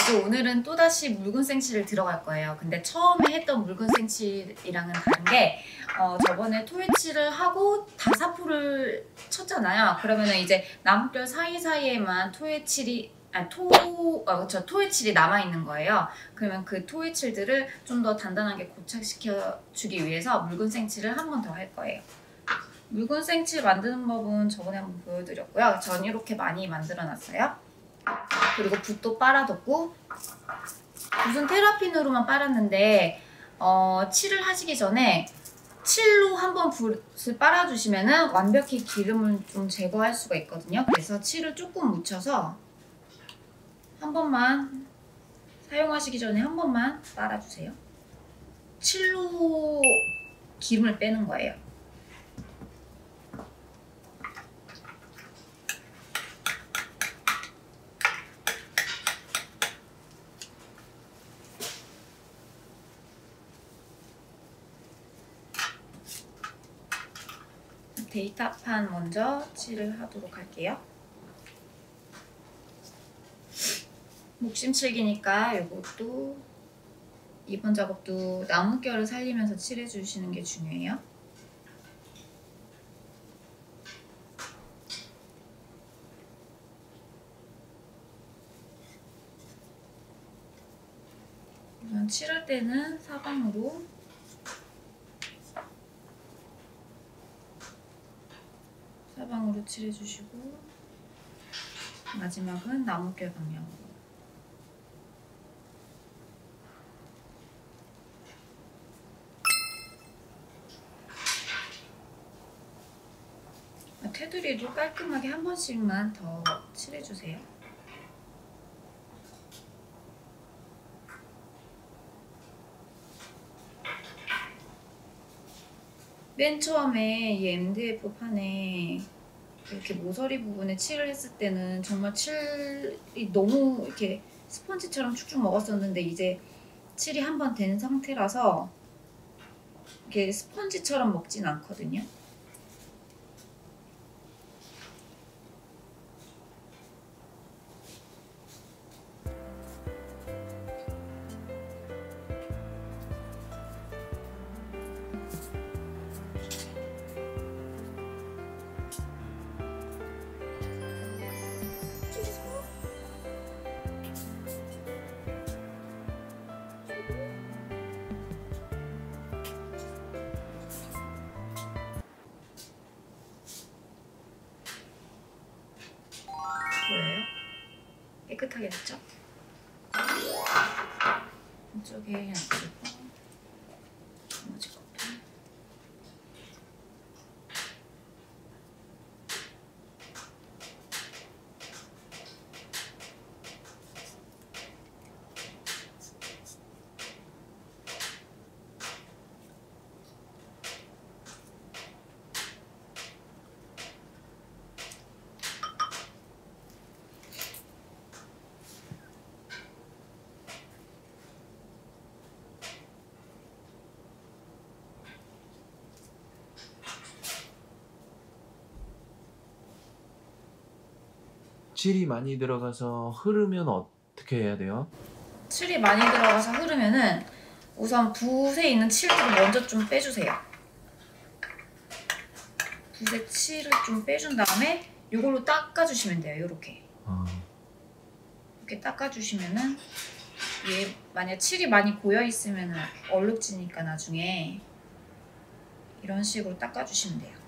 이제 오늘은 또다시 묽은 생칠을 들어갈 거예요. 근데 처음에 했던 묽은 생칠이랑은 다른 게 저번에 토해칠을 하고 다사포를 쳤잖아요. 그러면은 이제 나뭇결 사이사이에만 토해칠이 남아있는 거예요. 그러면 그 토해칠들을 좀 더 단단하게 고착시켜 주기 위해서 묽은 생칠을 한 번 더 할 거예요. 묽은 생칠 만드는 법은 저번에 한번 보여드렸고요. 전 이렇게 많이 만들어 놨어요. 그리고 붓도 빨아뒀고, 붓은 테라핀으로만 빨았는데 칠을 하시기 전에 칠로 한번 붓을 빨아주시면은 완벽히 기름을 좀 제거할 수가 있거든요. 그래서 칠을 조금 묻혀서 한 번만, 사용하시기 전에 한 번만 빨아주세요. 칠로 기름을 빼는 거예요. 데이터판 먼저 칠을 하도록 할게요. 목심칠기니까 이것도 이번 작업도 나뭇결을 살리면서 칠해주시는 게 중요해요. 이건 칠할 때는 사방으로 칠해주시고, 마지막은 나뭇결 방향으로. 테두리도 깔끔하게 한 번씩만 더 칠해주세요. 맨 처음에 이 MDF 판에 이렇게 모서리 부분에 칠을 했을 때는 정말 칠이 너무 이렇게 스펀지처럼 축축 먹었었는데, 이제 칠이 한 번 된 상태라서 이렇게 스펀지처럼 먹진 않거든요. 보여요? 깨끗하게 됐죠? 이쪽에 놔두고 나머지 것도 칠이 많이 들어가서 흐르면 어떻게 해야 돼요? 칠이 많이 들어가서 흐르면은 우선 붓에 있는 칠들을 먼저 좀 빼주세요. 붓에 칠을 좀 빼준 다음에 이걸로 닦아주시면 돼요. 이렇게 이렇게 닦아주시면은, 얘 만약 칠이 많이 고여 있으면 얼룩지니까 나중에 이런 식으로 닦아주시면 돼요.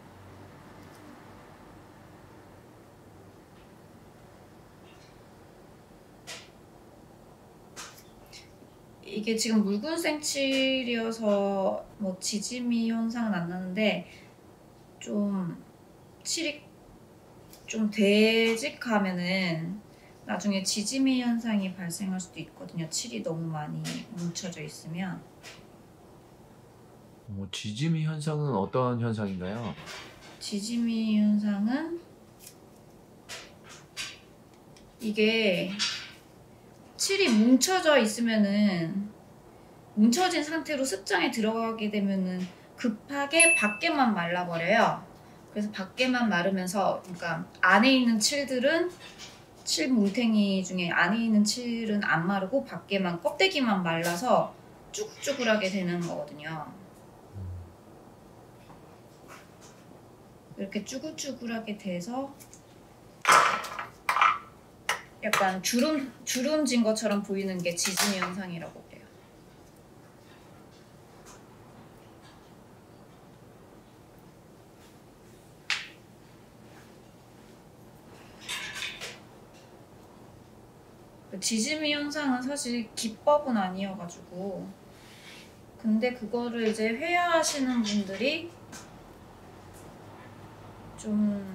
이게 지금 묽은 생칠이어서 뭐 지짐이 현상은 안 나는데, 좀 칠이 좀 되직하면은 나중에 지짐이 현상이 발생할 수도 있거든요. 칠이 너무 많이 뭉쳐져 있으면. 지짐이 현상은 어떤 현상인가요? 지짐이 현상은 이게 칠이 뭉쳐져 있으면은, 뭉쳐진 상태로 습장에 들어가게 되면은 급하게 밖에만 말라버려요. 그래서 밖에만 마르면서, 그러니까 안에 있는 칠들은 칠 뭉탱이 중에 안에 있는 칠은 안 마르고 밖에만 껍데기만 말라서 쭈글쭈글하게 되는 거거든요. 이렇게 쭈글쭈글하게 돼서 약간 주름진 것처럼 보이는 게 지짐이 현상이라고 그래요. 지짐이 현상은 사실 기법은 아니어가지고, 근데 그거를 이제 회화하시는 분들이 좀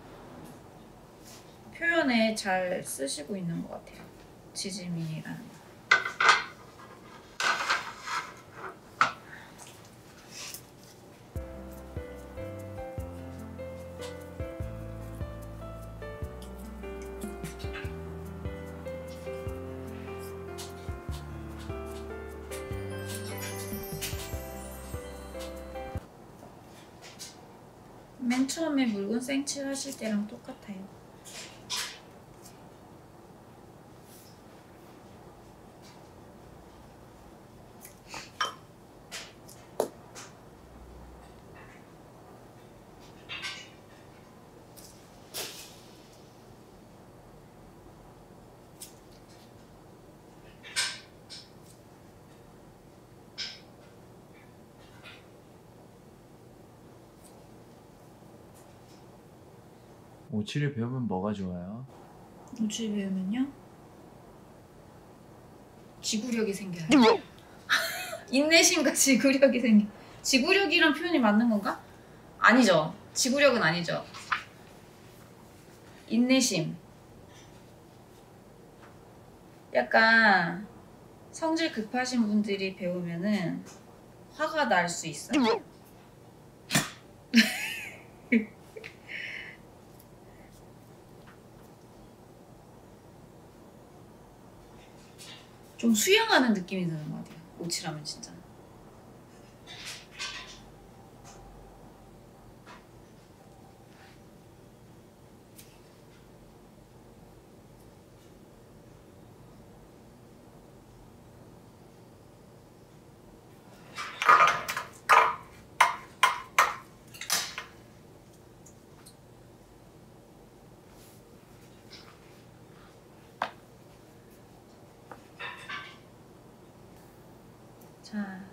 표현에 잘 쓰시고 있는 것 같아요. 지짐이라는 거. 맨 처음에 묽은 생칠 하실 때랑 똑같아요. 오칠을 배우면 뭐가 좋아요? 우출 배우면요? 지구력이 생겨요. 인내심과 지구력이 생겨. 지구력이란 표현이 맞는 건가? 아니죠. 지구력은 아니죠. 인내심. 약간 성질 급하신 분들이 배우면은 화가 날 수 있어요. 좀 수양하는 느낌이 드는 것 같아요. 오칠하면 진짜. 자,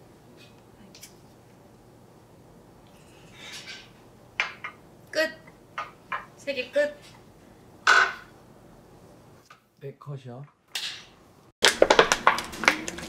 끝. 3개 끝. 네, 컷이요.